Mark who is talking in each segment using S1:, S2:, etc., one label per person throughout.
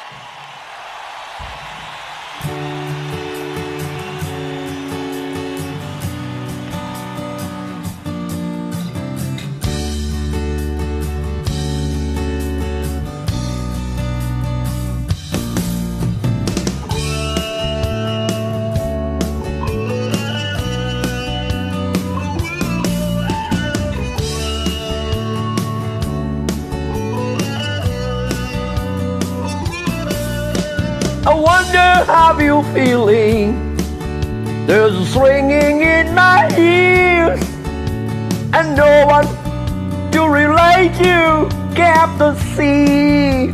S1: I wonder how you feeling. There's a ringing in my ears, and no one to relate you kept the sea.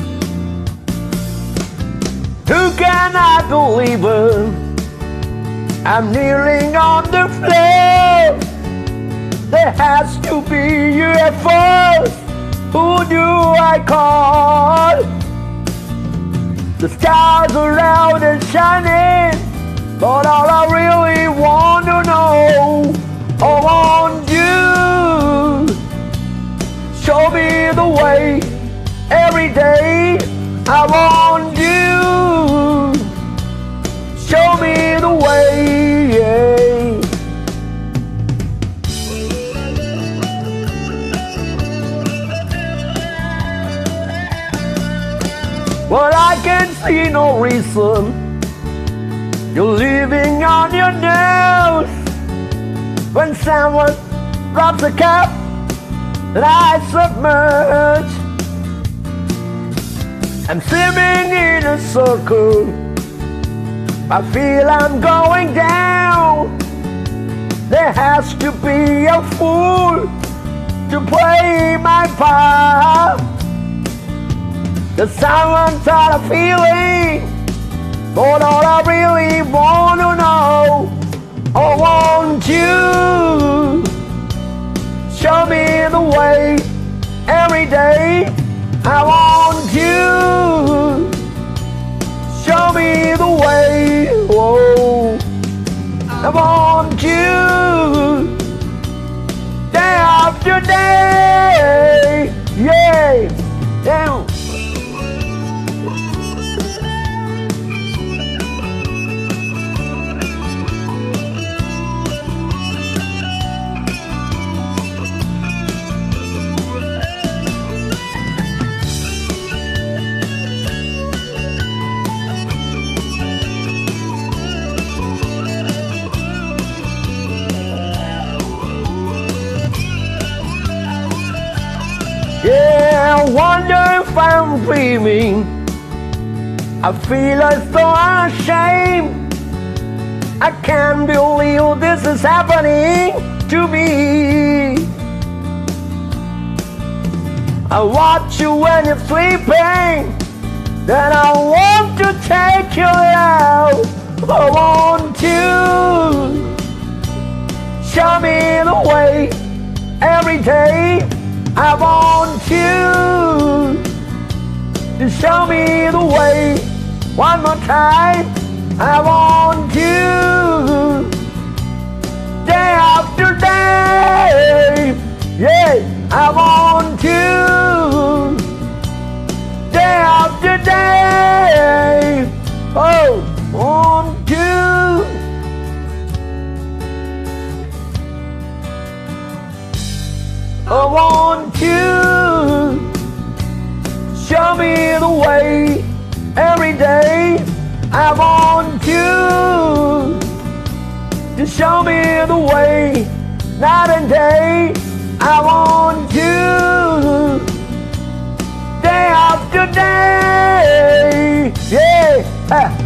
S1: Who can I believe in? I'm kneeling on the floor. There has to be you at first. Who do I call? The stars around are shining, but all I really want to know, I want you. Show me the way every day. I want you. Show me the way. Yeah. But I can see no reason. You're living on your nose. When someone drops a cup that I submerge, I'm swimming in a circle. I feel I'm going down. There has to be a fool to play my part. There's someone sort of feeling, but all I really want to know, I want you. Show me the way every day. I want you. Show me the way. Whoa. I want you. Day after day. Yeah. Down. Yeah, I wonder if I'm dreaming. I feel as though I'm ashamed. I can't believe this is happening to me. I watch you when you're sleeping, then I want to take you out. I want you. Show me the way every day. I want you to show me the way one more time. I want you day after day. Yeah, I want you day after day. Oh, want you. I want you. Show me the way every day. I want you to show me the way night and day. I want you day after day. Yeah.